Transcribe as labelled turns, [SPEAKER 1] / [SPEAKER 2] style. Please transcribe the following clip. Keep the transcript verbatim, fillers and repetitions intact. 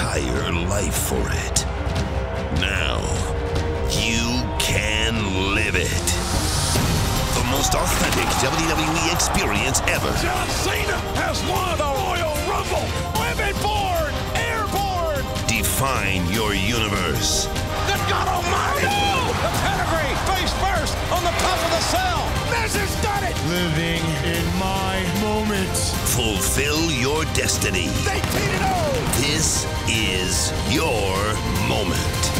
[SPEAKER 1] entire life for it. Now, you can live it. The most authentic W W E experience ever.
[SPEAKER 2] John Cena has won the Royal Rumble. Women-born, airborne.
[SPEAKER 1] Define your universe.
[SPEAKER 2] Good God Almighty! No! The pedigree, face first, on the top of the cell. This has done it.
[SPEAKER 3] Living in my moment.
[SPEAKER 1] Fulfill your destiny.
[SPEAKER 2] They beat it all.
[SPEAKER 1] This is your moment.